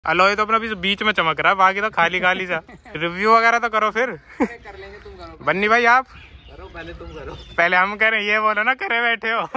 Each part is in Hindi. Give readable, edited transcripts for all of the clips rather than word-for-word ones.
अलोय तो अपना बीच में चमक रहा है, बाकी तो खाली खाली सा। रिव्यू वगैरह तो करो फिर। कर लेंगे, तुम करो। बन्नी भाई आप करो, पहले तुम करो। पहले हम करें, ये बोलो ना करे बैठे हो।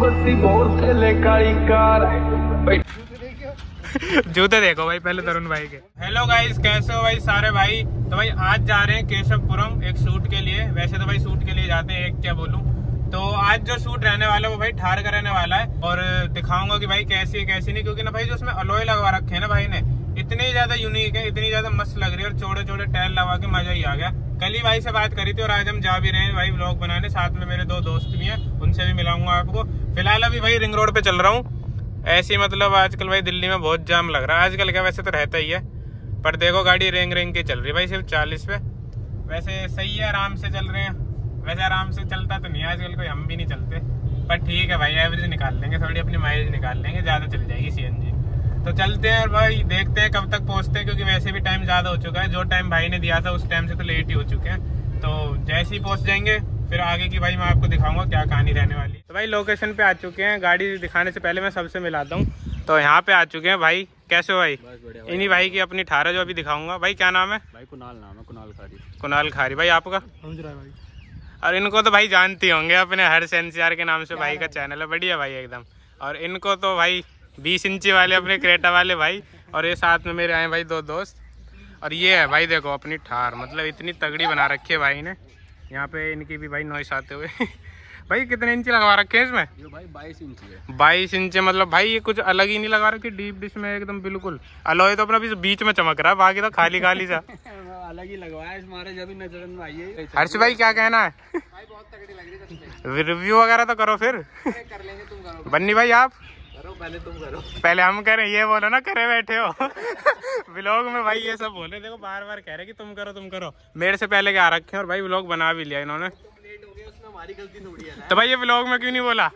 जूते देखो भाई पहले तरुण भाई के। हेलो गाइस, कैसे हो भाई सारे भाई। तो भाई आज जा रहे हैं केशवपुरम एक शूट के लिए। वैसे तो भाई शूट के लिए जाते हैं, एक क्या बोलूं। तो आज जो शूट रहने वाला है वो भाई ठार का रहने वाला है, और दिखाऊंगा कि भाई कैसी है कैसी नहीं। क्योंकि ना भाई जो उसमें अलोय लगवा रखे हैं ना भाई ने, इतनी ज्यादा यूनिक है, इतनी ज्यादा मस्त लग रही है, और छोटे छोटे टायर लगा के मजा ही आ गया। कल ही भाई से बात करी थी और आज हम जा भी रहे हैं भाई व्लॉग बनाने। साथ में मेरे दो दोस्त भी हैं, उनसे भी मिलाऊंगा आपको। फिलहाल अभी भाई रिंग रोड पे चल रहा हूँ ऐसी। मतलब आजकल भाई दिल्ली में बहुत जाम लग रहा है। आजकल क्या, वैसे तो रहता ही है, पर देखो गाड़ी रेंग रेंग की चल रही है भाई, सिर्फ 40 पे। वैसे सही है, आराम से चल रहे हैं। वैसे आराम से चलता तो नहीं आजकल कोई, हम भी नहीं चलते, पर ठीक है भाई एवरेज निकाल लेंगे, थोड़ी अपनी माइलेज निकाल लेंगे, ज्यादा चल जाएगी सीएनजी। तो चलते हैं और भाई देखते हैं कब तक पहुंचते हैं, क्योंकि वैसे भी टाइम ज्यादा हो चुका है। जो टाइम भाई ने दिया था उस टाइम से तो लेट ही हो चुके हैं। तो जैसे ही पहुंच जाएंगे फिर आगे की भाई मैं आपको दिखाऊंगा क्या कहानी रहने वाली। तो भाई लोकेशन पे आ चुके हैं। गाड़ी दिखाने से पहले मैं सबसे मिलाता हूँ। तो यहाँ पे आ चुके हैं भाई। कैसे हो भाई? इन्हीं भाई की अपनी ठार है जो अभी दिखाऊंगा। भाई क्या नाम है? भाई कुणाल नाम है, कुणाल खारी। कुणाल खारी। भाई आपका? भाई। और इनको तो भाई जानते होंगे, अपने हर्ष एनसीआर के नाम से भाई का चैनल है, बढ़िया भाई एकदम। और इनको तो भाई 20 इंची वाले अपने क्रेटा वाले भाई, और ये साथ में मेरे आए भाई दो दोस्त। और ये है भाई देखो अपनी ठार, मतलब इतनी तगड़ी बना रखी है भाई ने। यहाँ पे इनकी भी भाई नॉइस आते हुए। भाई कितने इंची लगवा रखे हैं इसमें? ये भाई 22 इंची है। 22 इंची, मतलब भाई ये कुछ अलग ही नहीं लगा रखी, डीप डिश में एकदम बिल्कुल। अलोय तो अपना बीच में चमक रहा है, बाकी तो खाली खाली सा। अलग ही लगवाया है, हमारे जब नजर में आई है। हर्ष भाई क्या कहना है? भाई बहुत तगड़ी लग रही है। रिव्यू वगैरह तो करो फिर। कर लेंगे, तुम करो। बन्नी भाई आप करो, पहले तुम करो। पहले हम करें, ये बोलो ना करे बैठे हो। व्लॉग में भाई ये सब बोले, देखो बार बार कह रहे कि तुम करो तुम करो। मेरे से पहले क्या रखे हैं, और भाई व्लॉग बना भी लिया इन्होंने। लेट हो गया, उसमें हमारी गलती थोड़ी है। तो भाई ये व्लॉग में क्यों नहीं बोला?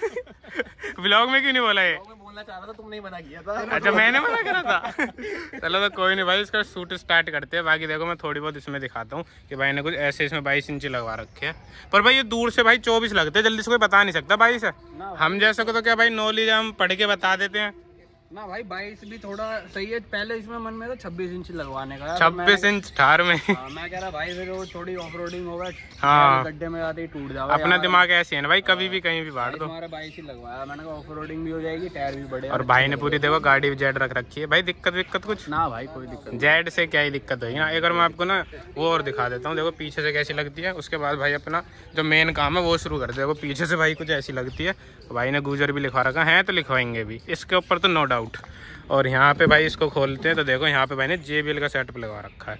व्लॉग में क्यों नहीं बोला? ये बोलना चाह रहा था, तुमने मना किया था। अच्छा मैंने मना करा था। चलो तो कोई नहीं भाई, इसका शूट स्टार्ट करते हैं। बाकी देखो मैं थोड़ी बहुत इसमें दिखाता हूँ कि भाई ने कुछ ऐसे इसमें 22 इंची लगवा रखे हैं। पर भाई ये दूर से भाई 24 लगते हैं, जल्दी से कोई बता नहीं सकता भाई से। हम जैसे को तो क्या भाई नॉलेज हम पढ़ के बता देते हैं ना भाई। 22 भी थोड़ा सही है। पहले इसमें मन में तो 26 इंच लगवाने का। 26 इंच ठार में। मैं कह रहा भाई फिर वो थोड़ी ऑफ रोडिंग होगा, हाँ गड्ढे में आते ही टूट जाएगा। अपना दिमाग ऐसे है ना भाई, कभी भी कहीं भी बांट दो। हमारा 22 ही लगवाया मैंने, ऑफ रोडिंग भी हो जाएगी, टायर भी बड़े। और भाई ने पूरी देखो गाड़ी भी जेड रख रखी है। भाई दिक्कत विक्कत कुछ ना भाई, कोई दिक्कत। जेड से क्या ही दिक्कत होगी ना। एक बार मैं आपको ना वो और दिखा देता हूँ, देखो पीछे से कैसी लगती है। उसके बाद भाई अपना जो मेन काम है वो शुरू कर देखो। पीछे से भाई कुछ ऐसी लगती है। भाई ने गुजर भी लिखवा रखा है, तो लिखवाएंगे भी इसके ऊपर तो नो डाउट। और यहाँ पे भाई इसको खोलते हैं तो देखो यहाँ पे भाई ने JBL का सेटअप लगा रखा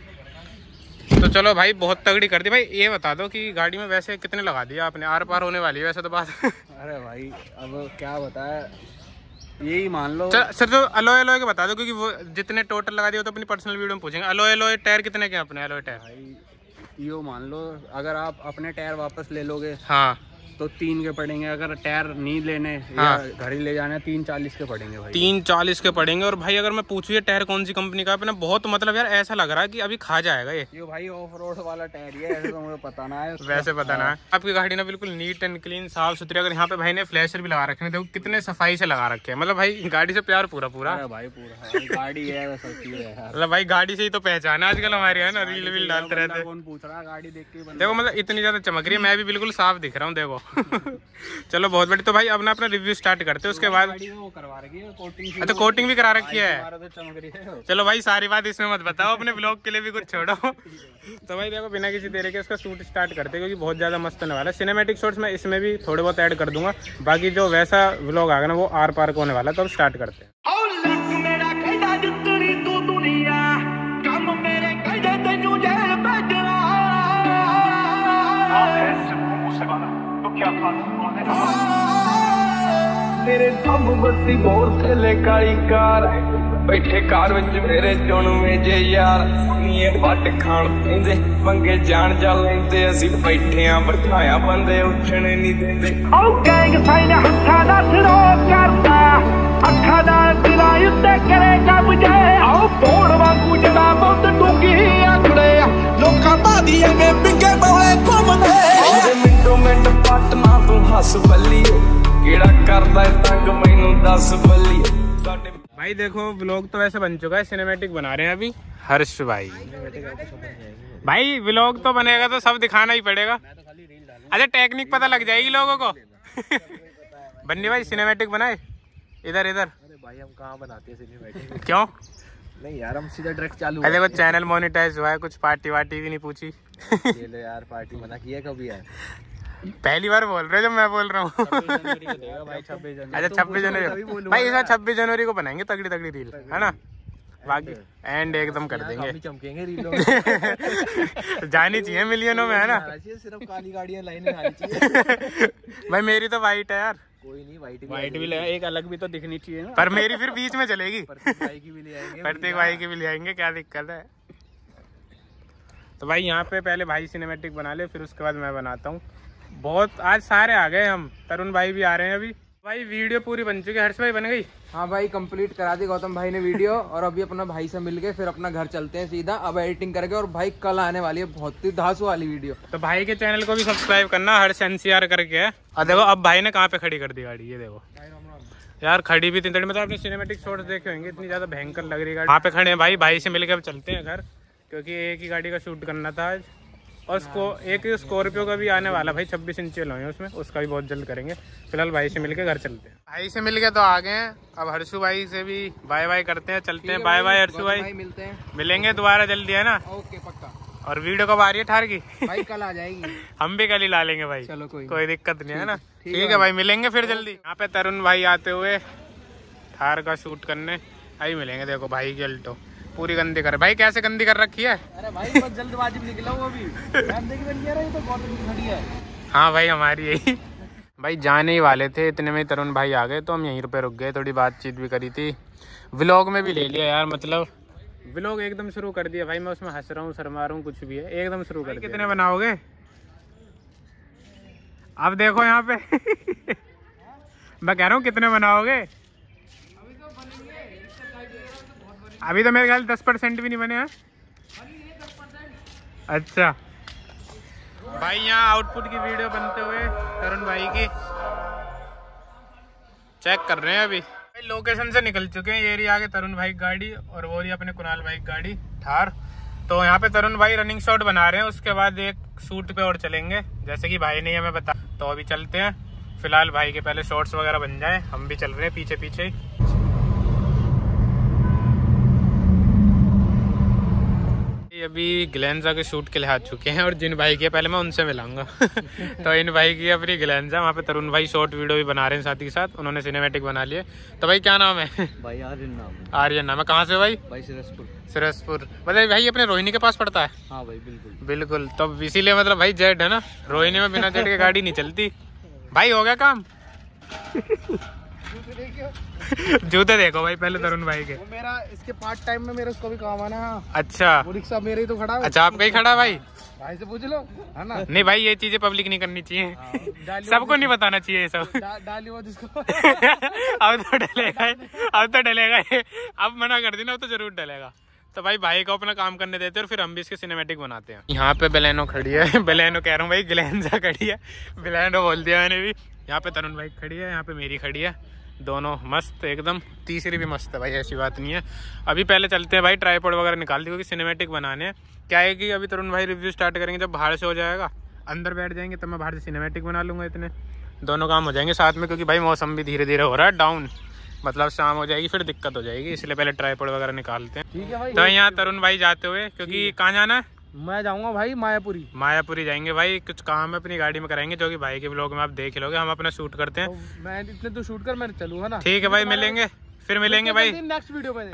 है। तो चलो भाई बहुत तगड़ी कर दी। भाई ये बता दो कि गाड़ी में वैसे कितने लगा दिया आपने? आर पार होने वाली है वैसे तो बात। अरे भाई अब क्या बताया, यही मान लो। सर तो अलोय अलोय के बता दो, क्योंकि वो जितने टोटल लगा दिए तो अपनी पर्सनल वीडियो में पूछेंगे। अलोय अलोय टायर कितने के अपने अलोय टायर? भाई यो मान लो, अगर आप अपने टायर वापस ले लोगे हाँ तो 3 के पड़ेंगे। अगर टायर नहीं लेने हाँ। या घर ही ले जाने 340 के पड़ेंगे भाई। 340 के पड़ेंगे। और भाई अगर मैं पूछूं ये टायर कौन सी कंपनी का है अपना, बहुत मतलब यार ऐसा लग रहा है कि अभी खा जाएगा ये भाई ऑफ रोड वाला टायर है, ऐसे तो मुझे पता ना है। वैसे पता ना है। आपकी गाड़ी ना बिल्कुल नीट एंड क्लीन साफ सुथरी। अगर यहाँ पे भाई ने फ्लैशर भी लगा रखे हैं, देखो कितने सफाई से लगा रखे हैं। मतलब भाई गाड़ी से प्यार पूरा पूरा भाई, पूरा गाड़ी है मतलब भाई गाड़ी से ही तो पहचान है आजकल हमारे, है ना, रील वील डालते रहते हैं। कौन पूछ रहा गाड़ी देख के? देखो मतलब इतनी ज्यादा चमक रही है, मैं भी बिल्कुल साफ दिख रहा हूँ देखो। चलो बहुत बड़ी। तो भाई अपना अपना रिव्यू स्टार्ट करते हैं, उसके बाद वो करवा रखी है कोटिंग। अच्छा कोटिंग भी करा रखी है। तो चमक रही है। चलो भाई सारी बात इसमें मत बताओ, अपने ब्लॉग के लिए भी कुछ छोड़ो। तो भाई देखो बिना किसी देरी के इसका शूट स्टार्ट करते हैं, क्योंकि बहुत ज्यादा मस्त होने वाला है। सिनेमैटिक शॉट्स में इसमें भी थोड़े बहुत ऐड कर दूंगा। बाकी जो वैसा व्लॉग आएगा ना वो आर पार को होने वाला है। तो अब स्टार्ट करते हैं। तेरे दम बत्ती बोर थले काली कार बैठे कार विच मेरे चुन मेजे यार नीए वट खान पींदे मंगे जान जा लेंदे असी बैठे आ बिठाया बंदे उठने नहीं देंदे ओ गैंग साइन हत्था दा सिरो करदा अखा दा दिला उत्ते करे कब्जे आओ बोड़ वांगू जड़ा बहुत डूंगी आखड़े लोकां बादियां ने पिंगे बोले घुमदे मिंटो मिंट पटना तू हस बल्ली केड़ा करदा तंग मैनू दस बल्ली। भाई देखो व्लॉग तो वैसे बन चुका है, सिनेमैटिक बना रहे हैं अभी हर्ष भाई। भाई व्लॉग तो बनेगा तो सब दिखाना ही पड़ेगा। अच्छा टेक्निक पता लग जाएगी लोगों को। बन्नी भाई सिनेमैटिक बनाए इधर इधर। अरे भाई हम कहाँ बनाते हैं सिनेमैटिक? क्यों नहीं यार हम सीधा डायरेक्ट चालू। अरे वो चैनल मोनेटाइज हुआ है, कुछ पार्टी वार्टी भी नहीं पूछी। ये लो यार पार्टी मना किया कभी यार? पहली बार बोल रहे हो जब मैं बोल रहा हूँ। भाई 26 जनवरी। अच्छा 26 जनवरी भाई, इस बार 26 जनवरी को बनाएंगे तगड़ी तगड़ी रील, है ना? बाकी एंड एकदम कर देंगे। चमकेंगे रीलों में। जानी चाहिए मिलियनों में, है ना? सिर्फ काली गाड़ियां लाइन में आनी चाहिए। भाई मेरी तो वाइट है यार। कोई नहीं वाइट भी ले, एक अलग भी तो दिखनी चाहिए ना। पर मेरी फिर बीच में चलेगी। प्रतीक भाई की भी ले आएंगे। प्रत्येक भाई की भी ले आएंगे, क्या दिक्कत है? तो भाई यहाँ पे पहले भाई सिनेमैटिक बना ले, फिर उसके बाद मैं बनाता हूँ। बहुत आज सारे आ गए हम, तरुण भाई भी आ रहे हैं अभी। भाई वीडियो पूरी बन चुकी है, हर्ष भाई बन गई? हाँ भाई कंप्लीट करा दी गौतम भाई ने वीडियो, और अभी अपना भाई से मिलके फिर अपना घर चलते हैं सीधा। अब एडिटिंग करके, और भाई कल आने वाली है बहुत ही धांसू वाली वीडियो। तो भाई के चैनल को भी सब्सक्राइब करना, हर्ष NCR करके है। और देखो अब भाई ने कहाँ पे खड़ी कर दी गाड़ी, ये देखो यार खड़ी भी इतनी, मतलब आपने सिनेमैटिक शॉट्स देखे होंगे, इतनी ज्यादा भयंकर लग रही गाड़ी। वहाँ पे खड़े हैं भाई, भाई से मिलकर अब चलते हैं घर, क्योंकि एक ही गाड़ी का शूट करना था आज। और एक स्कॉर्पियो का भी आने वाला भाई, 26 इंच हुए हैं उसमें, उसका भी बहुत जल्द करेंगे। फिलहाल भाई से मिलके घर चलते हैं। भाई से मिलके तो आ गए हैं, अब हर्षु भाई से भी बाय बाय करते हैं, चलते हैं। बाय बाय हर्षु भाई, मिलते हैं, मिलेंगे दोबारा जल्दी, है ना? ओके पक्का। और वीडियो कब आ रही है ठार की? भाई कल आ जाएगी। हम भी कल ही ला लेंगे भाई, चलो कोई दिक्कत नहीं है ना? ठीक है भाई, मिलेंगे फिर जल्दी। यहाँ पे तरुण भाई आते हुए थार का शूट करने आई मिलेंगे। देखो भाई की अल्टो पूरी गंदी कर, भाई कैसे गंदी कर रखी है? अरे भाई बहुत जल्दबाजी में निकला हूँ अभी। तो बहुत खड़ी है। हाँ भाई हमारी यही। भाई जाने ही वाले थे, इतने में तरुण भाई आ गए, तो हम यहीं पे रुक गए, थोड़ी बातचीत भी करी थी, व्लॉग में भी ले लिया यार। मतलब व्लॉग एकदम शुरू कर दिया भाई, मैं उसमें हंस रहा हूँ, शर्मा रहा हूँ, कुछ भी है, एकदम शुरू कर दिया। कितने बनाओगे अब देखो यहाँ पे? मैं कह रहा हूँ कितने बनाओगे? अभी तो मेरे ख्याल 10% भी नहीं बने हैं। अच्छा भाई यहाँ आउटपुट की वीडियो बनते हुए तरुण भाई की चेक कर रहे हैं। अभी भाई लोकेशन से निकल चुके हैं, ये रही आगे तरुण भाई की गाड़ी, और वो रही अपने कुणाल भाई की गाड़ी थार। तो यहाँ पे तरुण भाई रनिंग शॉट बना रहे हैं, उसके बाद एक शूट पे और चलेंगे, जैसे कि भाई ने हमें बता। तो अभी चलते हैं, फिलहाल भाई के पहले शॉट्स वगैरह बन जाए, हम भी चल रहे हैं पीछे पीछे ही। अभी ग्लेंजा के शूट के लिए आ चुके हैं, और जिन भाई की पहले मैं उनसे मिलाऊंगा। तो इन भाई की अपनी ग्लेंजा, वहाँ पे तरुण भाई शॉर्ट वीडियो भी बना रहे हैं, साथ ही साथ उन्होंने सिनेमैटिक बना लिए। तो भाई क्या नाम है? भाई आर्यन नाम। आर्यन नाम है। कहाँ से भाई? भाई सिरसपुर। मतलब भाई अपने रोहिणी के पास पड़ता है? हाँ भाई बिल्कुल बिल्कुल, तो इसीलिए मतलब भाई जेड है ना, रोहिणी में बिना जेड के गाड़ी नहीं चलती। भाई हो गया काम। जूते देखो भाई पहले तरुण भाई के। वो मेरा इसके पार्ट टाइम में मेरा उसको भी काम आना है। अच्छा वो रिक्शा मेरे ही तो खड़ा है। अच्छा आपका ही खड़ा भाई? भाई से पूछ लो, है ना? नहीं भाई ये चीजें पब्लिक नहीं करनी चाहिए, सबको नहीं बताना चाहिए ये सब। डाली वो जिसको। अब तो डलेगा, अब तो डलेगा, अब मना कर देना, अब तो जरूर डलेगा। तो भाई को अपना काम करने देते हैं, और फिर हम भी इसके सिनेमैटिक बनाते हैं। यहाँ पे बेलेनो खड़ी है, बेलेनो कह रहा हूँ भाई, ग्लेंजा खड़ी है, बेलेनो बोल दिया मैंने भी। यहाँ पे तरुण भाई खड़ी है, यहाँ पे मेरी खड़ी है, दोनों मस्त एकदम। तीसरी भी मस्त है भाई, ऐसी बात नहीं है। अभी पहले चलते हैं भाई, ट्राइपॉड वगैरह निकाल दी, क्योंकि सिनेमैटिक बनाने हैं। क्या है कि अभी तरुण भाई रिव्यू स्टार्ट करेंगे, जब बाहर से हो जाएगा, अंदर बैठ जाएंगे, तब मैं बाहर से सिनेमैटिक बना लूँगा। इतने दोनों काम हो जाएंगे साथ में, क्योंकि भाई मौसम भी धीरे धीरे हो रहा है डाउन, मतलब शाम हो जाएगी फिर दिक्कत हो जाएगी, इसलिए पहले ट्राइपॉड वगैरह निकालते हैं। ठीक है भाई। तो यहाँ तरुण भाई जाते हुए, क्योंकि कहाँ जाना है? मैं जाऊंगा भाई मायापुरी जाएंगे भाई, कुछ काम है अपनी गाड़ी में कराएंगे, जो कि भाई के ब्लॉग में आप देख ही लोगे। हम अपना शूट करते हैं, तो मैं इतने तो शूट कर मैं चलूंगा ना। ठीक है भाई, मिलेंगे फिर मिलेंगे भाई नेक्स्ट वीडियो पे।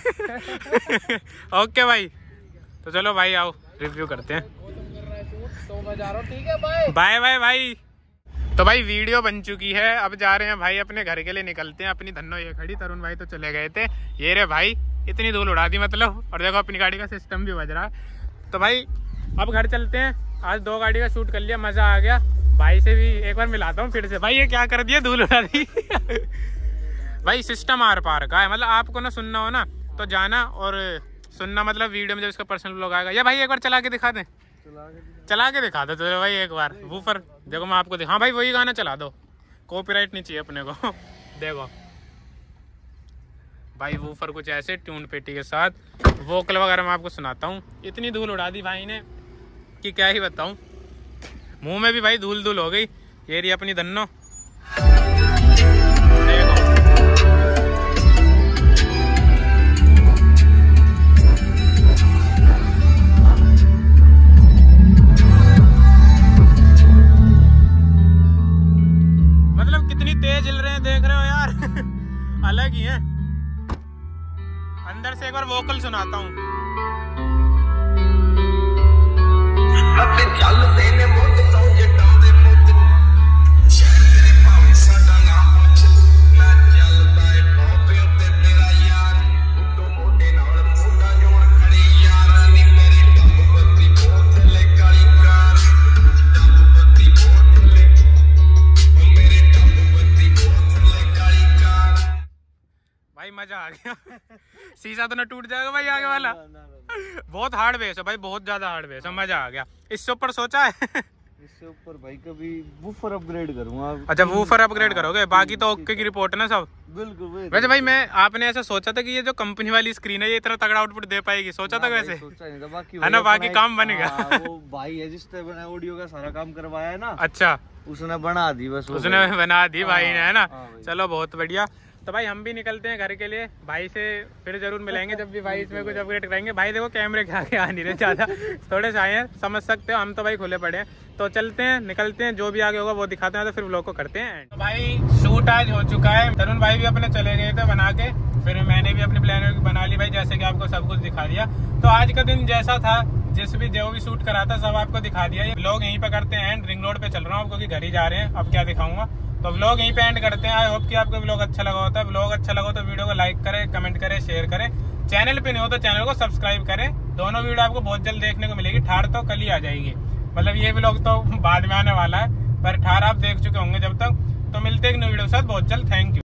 ओके भाई, तो चलो भाई आओ रिव्यू करते हैं। तो मैं जा रहा हूँ, ठीक है बाय बाय बाय भाई। तो भाई वीडियो बन चुकी है, अब जा रहे हैं भाई अपने घर के लिए निकलते हैं। अपनी धन्नो ये खड़ी, तरुण भाई तो चले गए थे, ये रे भाई इतनी धूल उड़ा दी मतलब, और देखो अपनी गाड़ी का सिस्टम भी बज रहा है। तो भाई अब घर चलते हैं, आज 2 गाड़ी का शूट कर लिया, मजा आ गया। भाई से भी एक बार मिलाता हूँ फिर से। भाई ये क्या कर दिया, धूल उड़ा दी। भाई सिस्टम आर पार का है, मतलब आपको ना सुनना हो ना तो जाना, और सुनना मतलब वीडियो में जब इसका पर्सनल ब्लॉग आएगा, या भाई एक बार चला के दिखा दें, चला के दिखा दो। चलो भाई एक बार वूफर देखो, मैं आपको हाँ भाई वही गाना चला दो, कॉपीराइट नहीं चाहिए अपने को। देखो भाई वूफर कुछ ऐसे ट्यून पेटी के साथ, वोकल वगैरह मैं आपको सुनाता हूँ। इतनी धूल उड़ा दी भाई ने कि क्या ही बताऊँ, मुंह में भी भाई धूल धूल हो गई। ये रही अपनी धन्नो, देखो मतलब कितनी तेज हिल रहे हैं, देख रहे हो यार अलग ही है। अंदर से एक बार वोकल सुनाता हूँ। भाई मजा आ गया शीशा तो ना टूट जाएगा भाई आगे वाला। बहुत हार्ड बेस है भाई, बहुत ज्यादा हार्ड बेस है, मजा आ गया। इससे ऊपर सोचा है इससे ऊपर भाई कभी वूफर अपग्रेड करूंगा। अच्छा वूफर अपग्रेड करोगे, बाकी तो ओके की रिपोर्ट है ना सब। बिल्कुल। वैसे भाई मैं आपने ऐसा सोचा था कि ये जो कंपनी वाली स्क्रीन है ये इतना तगड़ा आउटपुट दे पाएगी, सोचा था वैसे? सोचा नहीं था, बाकी है ना, बाकी काम बनेगा। वो भाई है जिसने बना ऑडियो का सारा काम करवाया है ना। अच्छा उसने बना दी, बस उसने बना दी भाई ने, है ना। भाई। चलो बहुत बढ़िया। तो भाई हम भी निकलते हैं घर के लिए, भाई से फिर जरूर मिलेंगे जब भी भाई इसमें कुछ अपग्रेड कराएंगे। भाई देखो कैमरे के आगे आ नहीं रहे ज्यादा, थोड़े से आए हैं, समझ सकते हो, हम तो भाई खुले पड़े हैं। तो चलते हैं, निकलते हैं, जो भी आगे होगा वो दिखाते हैं, तो फिर व्लॉग को करते हैं। तो भाई शूट आज हो चुका है, तरुण भाई भी अपने चले गए थे बना के, फिर मैंने भी अपनी प्लान बना ली भाई, जैसे कि आपको सब कुछ दिखा दिया। तो आज का दिन जैसा था, जो भी शूट करा था सब आपको दिखा दिया। ये व्लॉग यहीं पे करते हैं एंड, रिंग रोड पे चल रहा हूँ क्योंकि घर ही जा रहे हैं, अब क्या दिखाऊंगा। तो व्लॉग यहीं पे एंड करते हैं। आई होप कि आपको व्लॉग अच्छा लगा होता है। व्लॉग अच्छा लगा तो वीडियो को लाइक करें, कमेंट करें, शेयर करें। चैनल पे नहीं हो तो चैनल को सब्सक्राइब करें। दोनों वीडियो आपको बहुत जल्द देखने को मिलेगी। ठार तो कल ही आ जाएगी, मतलब ये व्लॉग तो बाद में आने वाला है, पर ठार आप देख चुके होंगे जब तक। तो मिलते हैं एक न्यू वीडियो के साथ बहुत जल्द। Thank you.